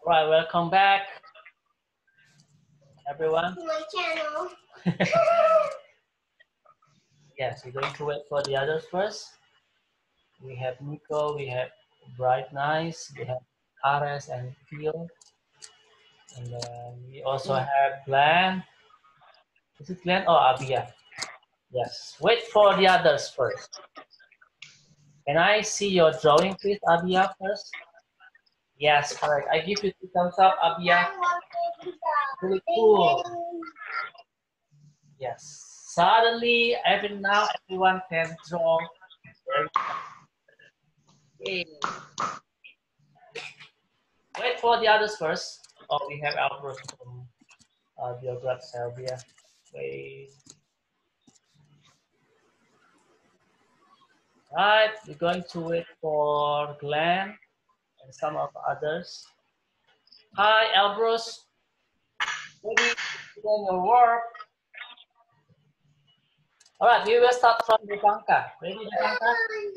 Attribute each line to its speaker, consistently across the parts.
Speaker 1: All right, welcome back, everyone.
Speaker 2: To my channel.
Speaker 1: Yes, we're going to wait for the others first. We have Nico, we have Bright Nice, we have Ares and Theo. And then we also have Glenn. Is it Glenn or Abia? Yes, wait for the others first. Can I see your drawing, please, Abia, first? Yes, correct. I give you 2 thumbs up, Abia. Really cool. Yes. Suddenly, now everyone can draw. Okay. Wait for the others first. Oh, we have Albert from Biograd Serbia. Wait. Right, we're going to wait for Glenn and some of others. Hi, Elbrus. Ready to begin your work? All right, we will start from Devanka. Ready, Devanka?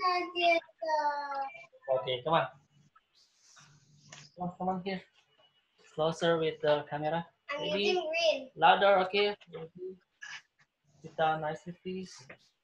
Speaker 1: Okay, come on. Come on here. Closer with the camera.
Speaker 2: I'm
Speaker 1: Ready?
Speaker 2: using green.
Speaker 1: Louder, okay? Ready? Sit down nicely, please.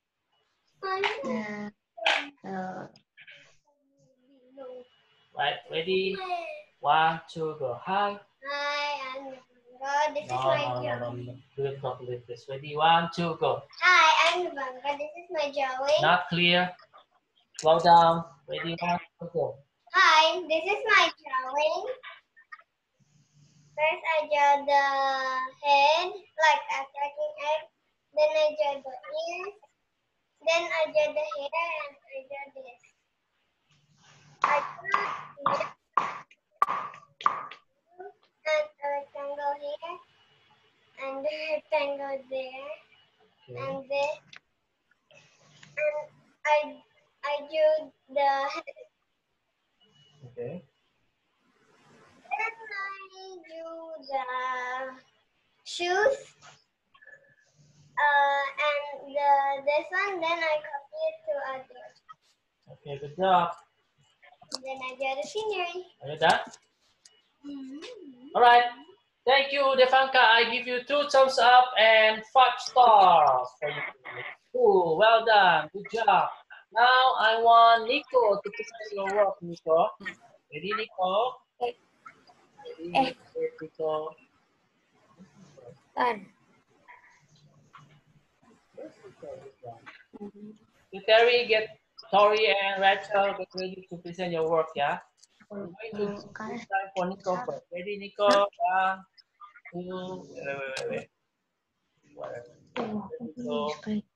Speaker 1: Right, ready? 1, 2, go. Hi.
Speaker 2: Hi, I'm Nubanga. This is my drawing.
Speaker 1: No. Do it properly, please. Ready? 1, 2, go.
Speaker 2: Hi, I'm Nubanga. This is my drawing.
Speaker 1: Not clear. Slow down. Ready? 1, 2, go.
Speaker 2: Hi, this is my drawing. First, I draw the head like a cracking egg. Then I draw the ears. Then I draw the hair and I draw this. I draw here and a rectangle here and a rectangle there and this. And I drew the head.
Speaker 1: Okay.
Speaker 2: Then I drew the shoes. And this one, then I copy it to others.
Speaker 1: Okay, good job.
Speaker 2: Then I draw the scenery.
Speaker 1: Are you done? All right. Thank you, Devanka. I give you 2 thumbs up and 5 stars for you. Cool. Well done. Good job. Now I want Nico to present your work, Nico. Ready, Nico? Ready, Nico.
Speaker 2: Done.
Speaker 1: You Terry, get Tori and Rachel get ready to present your work, yeah? I'm going to give time for Nico first. Ready, Nico? 1, 2, wait. Nico.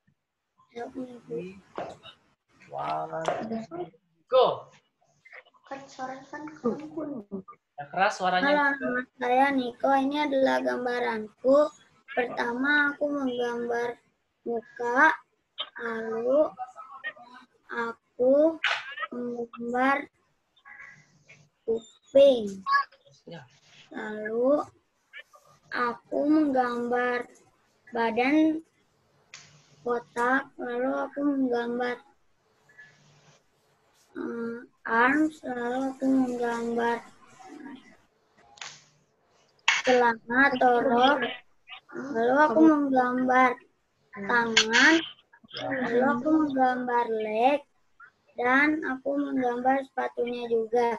Speaker 1: 3, 1, go. Yang keras suaranya.
Speaker 2: Halo, nama saya Niko. Ini adalah gambaranku. Pertama, aku menggambar muka. Lalu, aku menggambar kuping. Lalu, aku menggambar badan kotak. Lalu, aku menggambar arms. Lalu, aku menggambar celana atau rok. Lalu aku menggambar tangan. Lalu aku menggambar leg. Dan aku menggambar sepatunya juga.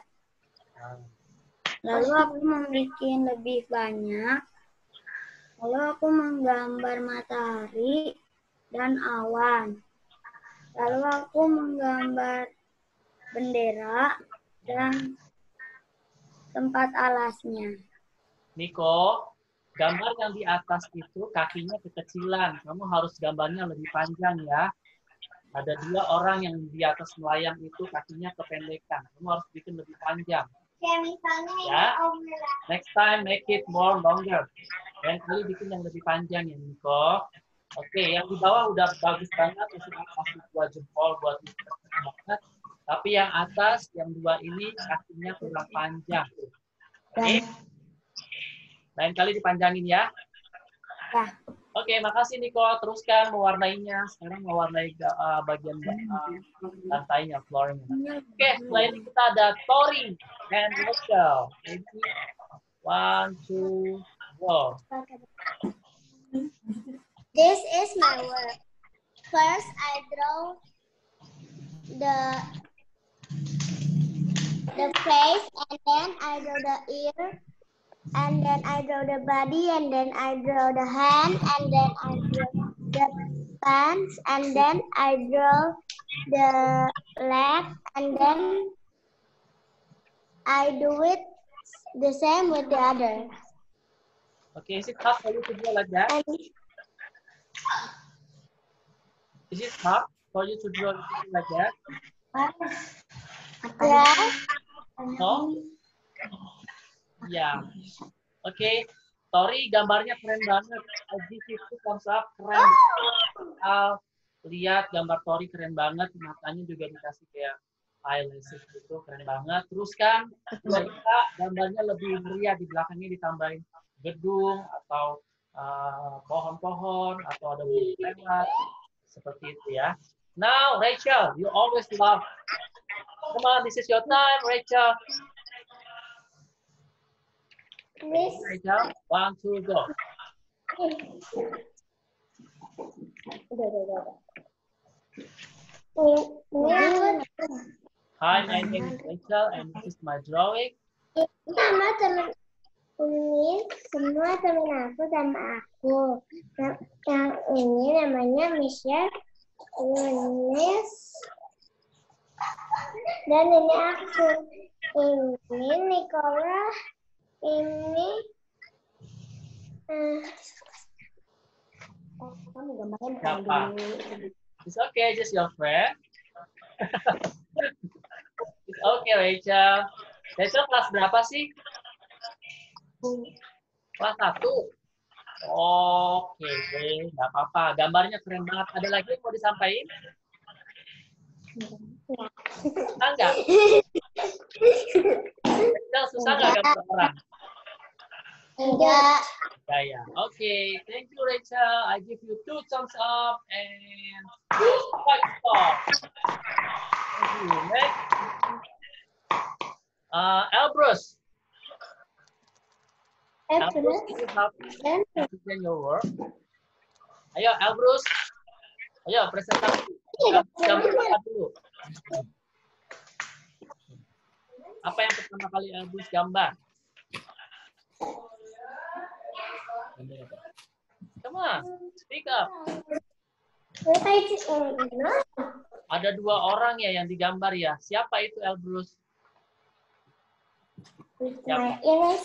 Speaker 2: Lalu aku membuat lebih banyak. Lalu aku menggambar matahari dan awan. Lalu aku menggambar bendera dan tempat alasnya.
Speaker 1: Niko, gambar yang di atas itu kakinya kekecilan. Kamu harus gambarnya lebih panjang ya. Ada 2 orang yang di atas melayang itu kakinya kependekan. Kamu harus bikin lebih panjang.
Speaker 2: Kayak misalnya
Speaker 1: Ya.
Speaker 2: ini
Speaker 1: Next time make it more longer. Dan kali bikin yang lebih panjang ya Niko. Oke, yang di bawah udah bagus banget. Udah kasih 2 jempol buat banget. Tapi yang atas, yang 2 ini kakinya kurang panjang. Oke. Lain kali dipanjangin ya. Oke, makasih Niko. Teruskan mewarnainya. Sekarang mewarnai bagian lantainya, flooring. Oke, setelah ini kita ada Tori and Rachel. Jadi 1, 2, go.
Speaker 2: This is my work. First, I draw the face, and then I draw the ear, and then I draw the body, and then I draw the hand, and then I draw the pants, and then I draw the leg, and then I do it the same with the other.
Speaker 1: Okay, is it hard for you to draw like that? Is it hard for you to draw like that?
Speaker 2: Yeah.
Speaker 1: No? Ya. Oke. Tori, gambarnya keren banget. Di situ thumbs up, keren. Lihat gambar Tori keren banget. Matanya juga dikasih kayak eyelashes gitu, keren banget. Teruskan, kita gambarnya lebih meriah, di belakangnya ditambahin gedung atau pohon-pohon atau ada burung lewat, seperti itu ya. Now, Rachel, you always love. Come on, this is your time, Rachel. Rachel, 1, 2, go. Hi, my name is Rachel and this is my drawing.
Speaker 2: Sama teman ini semua teman aku sama aku. Yang ini namanya Michelle, Yunis, dan ini aku. Ini Nicola, ini
Speaker 1: Siapa? It's okay, just your friend. It's okay, Rachel. Rachel kelas berapa sih? Kelas 1. Oke, nggak apa-apa. Gambarnya keren banget. Ada lagi yang mau disampaikan? Susah nggak? Rachel, susah nggak gambar orang?
Speaker 2: enggak.
Speaker 1: Ya. Okay, thank you, Rachel. I give you 2 thumbs up and 5 stars. Thank you. Next, Elbrus. Elbrus, can you help present your work? Ayo, Elbrus. Ayo, presentasi. Gambar dulu. Apa yang pertama kali Elbrus gambar? Come on, speak up. Ada 2 orang ya yang digambar ya. Siapa itu Elbrus? Siapa?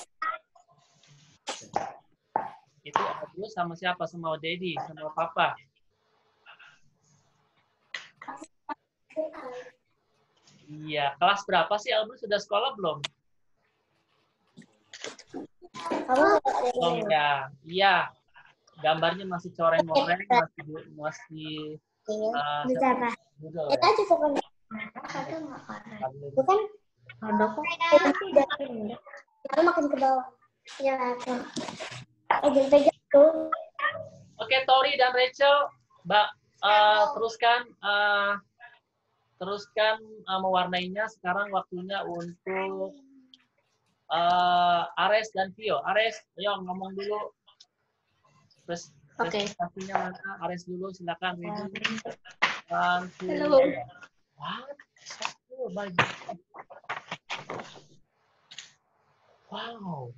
Speaker 1: Itu Elbrus sama siapa? Sama Daddy, sama Papa. Iya, kelas berapa sih Elbrus? Sudah sekolah belum? Belum ya. Iya. Gambarnya masih coreng-moreng, masih
Speaker 2: Kita cukup bukan ada makin ke bawah. Ya, pegang tuh.
Speaker 1: Oke, Tori dan Rachel, teruskan mewarnainya. Sekarang waktunya untuk Ares dan Vio. Ares, ayo ngomong dulu. Presentasinya mana? Ares dulu, silakan.
Speaker 3: Hello.
Speaker 1: What? Oh my God. Wow.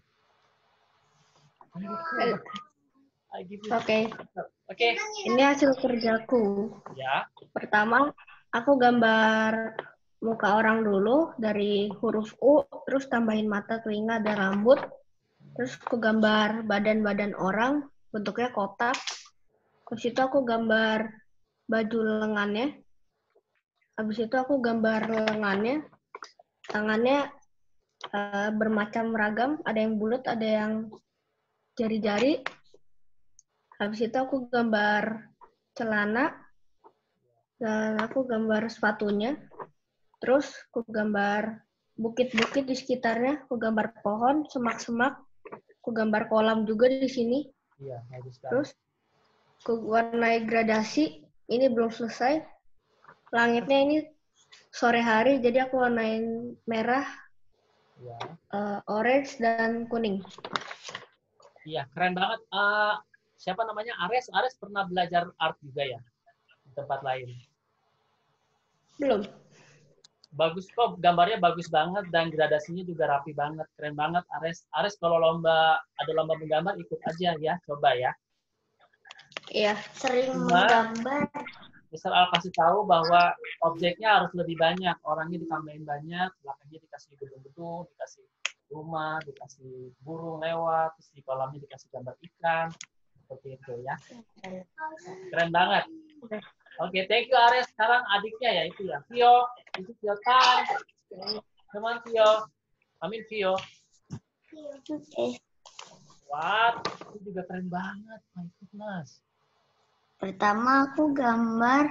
Speaker 3: Oke. Ini hasil kerjaku.
Speaker 1: Ya.
Speaker 3: Pertama, aku gambar muka orang dulu dari huruf U, terus tambahin mata, telinga, dan rambut. Terus aku gambar badan-badan orang, bentuknya kotak. Habis itu aku gambar baju lengannya. Habis itu aku gambar lengannya. Tangannya bermacam ragam, ada yang bulat, ada yang jari-jari. Habis itu aku gambar celana, dan aku gambar sepatunya. Terus aku gambar bukit-bukit di sekitarnya, aku gambar pohon, semak-semak, aku gambar kolam juga di sini.
Speaker 1: Iya, bagus banget.
Speaker 3: Terus aku warnai gradasi, ini belum selesai. Langitnya ini sore hari, jadi aku warnain merah.
Speaker 1: Ya.
Speaker 3: Orange dan kuning.
Speaker 1: Iya, keren banget. Siapa namanya? Ares. Ares pernah belajar art juga ya di tempat lain.
Speaker 3: Belum.
Speaker 1: Bagus kok, gambarnya bagus banget dan gradasinya juga rapi banget. Keren banget Ares. Ares kalau ada lomba menggambar ikut aja ya, coba ya.
Speaker 3: Iya, sering
Speaker 1: Cuma,
Speaker 3: menggambar.
Speaker 1: Mr. Al kasih tahu bahwa objeknya harus lebih banyak. Orangnya ditambahin banyak, belakangnya dikasih gedung-gedung, dikasih rumah, dikasih burung lewat, terus di kolamnya dikasih gambar ikan. Seperti itu ya. Keren banget. Oke, thank you Ares. Sekarang adiknya ya itu ya. Vio, itu Vio Tan. Teman Vio. Amin Vio.
Speaker 3: Oke.
Speaker 1: What? Itu juga keren banget. My goodness.
Speaker 3: Pertama aku gambar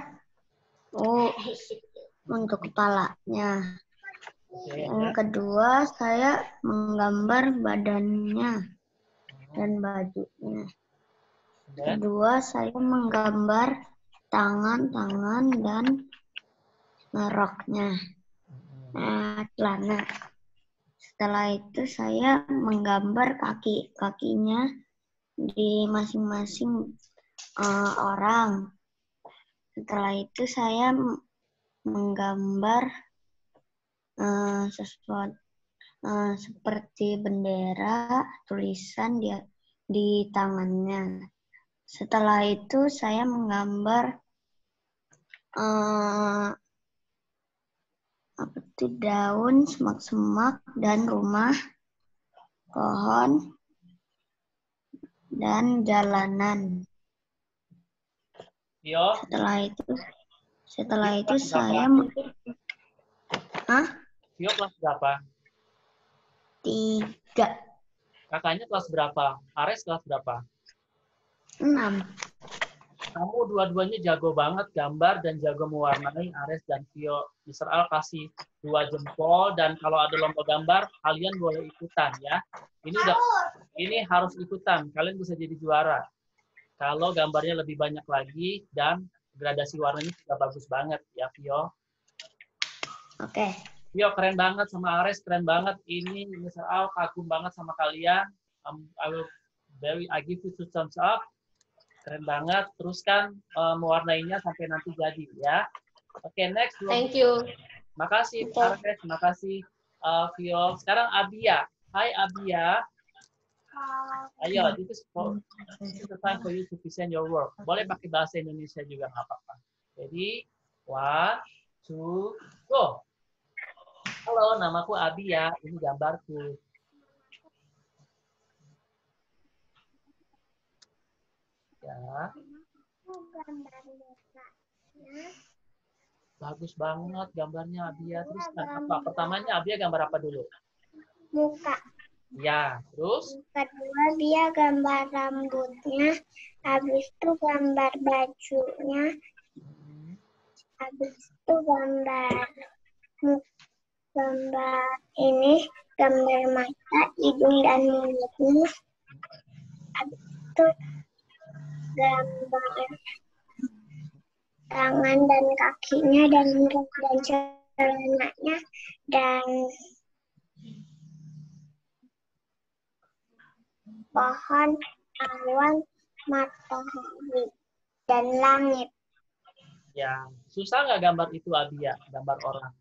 Speaker 3: untuk kepalanya.
Speaker 1: Oke,
Speaker 3: Yang kedua saya menggambar badannya dan bajunya. Kedua saya menggambar tangan dan roknya, celana. Setelah itu saya menggambar kakinya di masing-masing orang. Setelah itu saya menggambar sesuatu seperti bendera, tulisan di tangannya. Setelah itu saya menggambar daun, semak-semak, dan rumah, pohon, dan jalanan.
Speaker 1: Vio.
Speaker 3: Setelah itu saya
Speaker 1: Vio kelas berapa?
Speaker 3: 3.
Speaker 1: Kakaknya kelas berapa? Ares kelas berapa?
Speaker 3: 6.
Speaker 1: Kamu dua-duanya jago banget gambar dan jago mewarnai, Ares dan Vio. Mr. Al kasih 2 jempol dan kalau ada lomba gambar kalian boleh ikutan ya. Ini harus ikutan. Kalian bisa jadi juara. Kalau gambarnya lebih banyak lagi dan gradasi warnanya juga bagus banget ya Vio.
Speaker 3: Oke.
Speaker 1: Vio keren banget sama Ares keren banget. Ini Mr. Al kagum banget sama kalian. I give you 2 thumbs up. Keren banget. Teruskan mewarnainya sampai nanti jadi ya. Oke, next.
Speaker 3: Thank you.
Speaker 1: Makasih Ares, makasih Vio. Sekarang Abia. Hai Abia. Ayo, this is the time for you to present your work. Boleh pakai bahasa Indonesia juga nggak apa-apa. Jadi, 1, 2, go. Halo, namaku Abia. Ini gambarku. Ya. Bagus banget gambarnya Abia. Terus apa? Pertamanya Abia gambar apa dulu?
Speaker 2: Muka.
Speaker 1: Ya, terus?
Speaker 2: Kedua dia gambar rambutnya, habis itu gambar bajunya, habis itu gambar ini, gambar mata, hidung dan mulutnya, habis itu gambar tangan dan kakinya dan celananya dan pohon, awan, matahari, dan langit.
Speaker 1: Ya, susah nggak gambar itu Abia, gambar orang?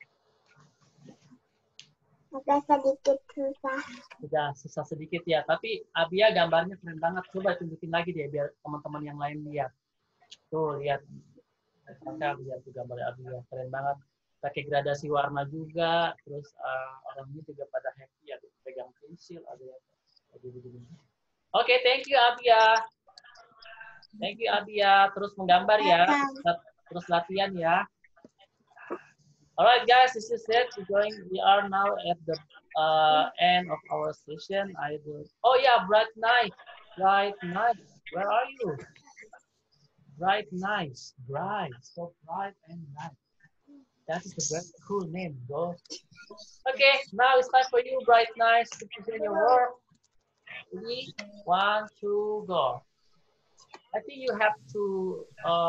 Speaker 2: Agak sedikit susah.
Speaker 1: Sudah susah sedikit ya, tapi Abia gambarnya keren banget. Coba tunjukin lagi deh biar teman-teman yang lain lihat. Tuh, lihat. Kakak lihat tuh gambar Abia, keren banget. Pakai gradasi warna juga, terus orangnya juga pada happy, ada yang pegang pensil, ada yang begini. Oke, thank you Abia. Thank you Abia. Terus menggambar ya, terus latihan ya. Alright guys, this is it. We are now at the end of our session. Oh yeah, Bright Night. Bright Night. Where are you? Bright Night. Bright. So bright and night. That is a very cool name, bro. Okay, now it's time for you, Bright Night, to present your work. 3, 1, 2, go. I think you have to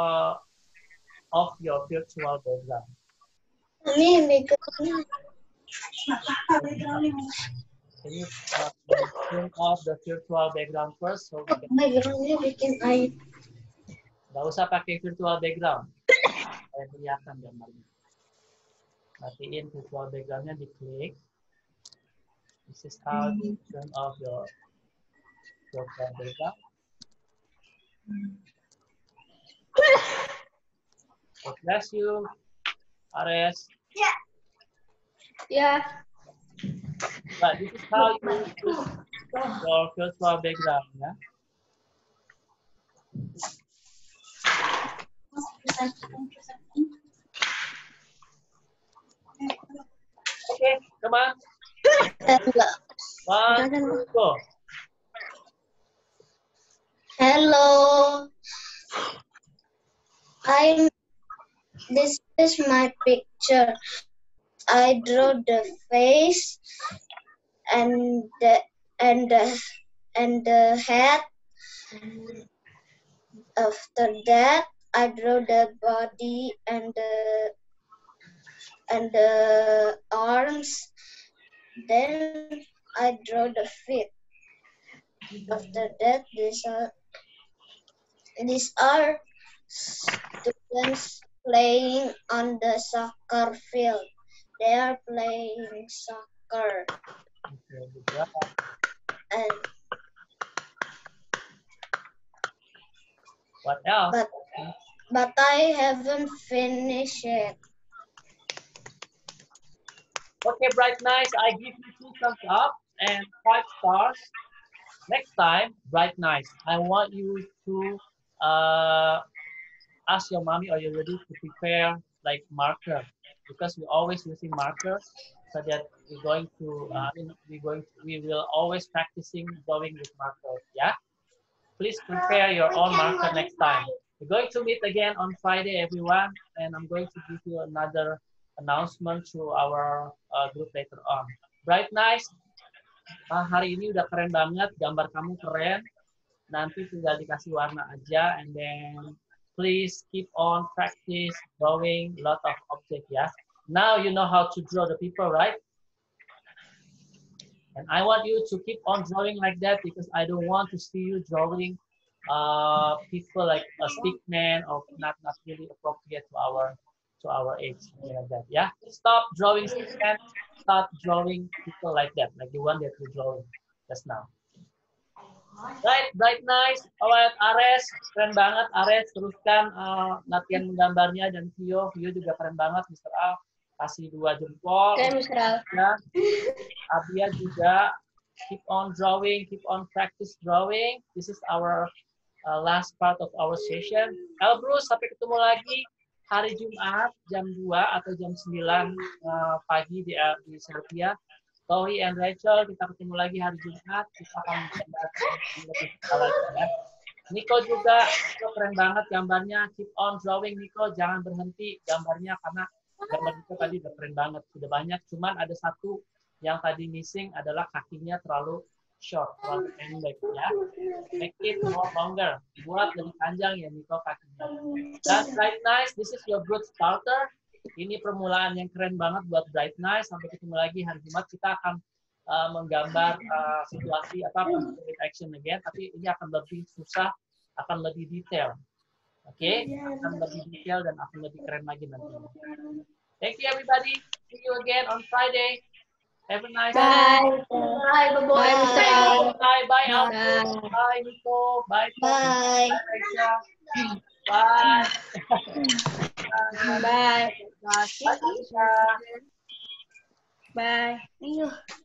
Speaker 1: off your virtual background. Can you turn off the virtual background first? So
Speaker 3: Backgroundnya bikin air.
Speaker 1: nggak usah pakai virtual background. Saya kelihatan gambarnya. Matiin virtual backgroundnya, diklik. This is how to turn off your virtual background. God bless you, Ares.
Speaker 3: Ya.
Speaker 1: But this is how you use your virtual background, ya. Okay, come on. One, two, go.
Speaker 2: Hello. This is my picture. I draw the face and the head. After that, I draw the body and the arms. Then I draw the feet. After that, these are students playing on the soccer field. They are playing soccer.
Speaker 1: Okay, good job.
Speaker 2: And
Speaker 1: What else?
Speaker 2: but I haven't finished it.
Speaker 1: Okay, Bright Nice, I give you 2 thumbs up and 5 stars. Next time, Bright Nice, I want you to ask your mommy, are you ready to prepare like marker? Because we're always using marker, so that we're going to, we will always practicing drawing with marker. Yeah. Please prepare your own marker next time. We're going to meet again on Friday, everyone, and I'm going to give you another announcement to our group later on. Bright Nice, hari ini udah keren banget, gambar kamu keren. Nanti tinggal dikasih warna aja, and then please keep on practice drawing lot of objects, ya. Now you know how to draw the people, right? And I want you to keep on drawing like that because I don't want to see you drawing people like a stick man or not really appropriate to our age, something like that. Yeah, stop drawing stick man. Start drawing people like that, like the one that you're drawing just now. Right, Bright Nice. Alright, Ares, keren banget. Ares, teruskan latihan menggambarnya, dan Vio juga keren banget, Mr. Al. Kasih 2 jempol.
Speaker 3: Oke, Mr. Al.
Speaker 1: Ya. Abia juga, keep on drawing, keep on practice drawing. This is our last part of our session. Elbrus, sampai ketemu lagi hari Jumat jam 2 atau jam 9 pagi di Serbia. Tohi and Rachel, kita ketemu lagi hari Jumat. Kita akan lebih lagi, ya. Nico juga, Nico keren banget gambarnya. Keep on drawing, Nico. Jangan berhenti gambarnya karena gambar itu tadi udah keren banget, sudah banyak. Cuman ada satu yang tadi missing adalah kakinya terlalu short, terlalu pendek, ya. Make it more longer. Buat lebih panjang ya Nico kakinya. That's Bright Nice. This is your good starter. Ini permulaan yang keren banget buat Bright Nice. Sampai ketemu lagi hari Jumat. Kita akan menggambar situasi with action again. Tapi ini akan lebih susah, akan lebih detail. Oke, akan lebih detail dan akan lebih keren lagi nanti. Thank you everybody. See you again on Friday. Have a nice day.
Speaker 3: Bye. Bye.
Speaker 1: Bye. Bye. Alvin. Bye. Nico. Bye.
Speaker 2: Bye.
Speaker 1: Rachel. Bye.
Speaker 3: Bye.
Speaker 1: Bye. Bye.
Speaker 3: Bye.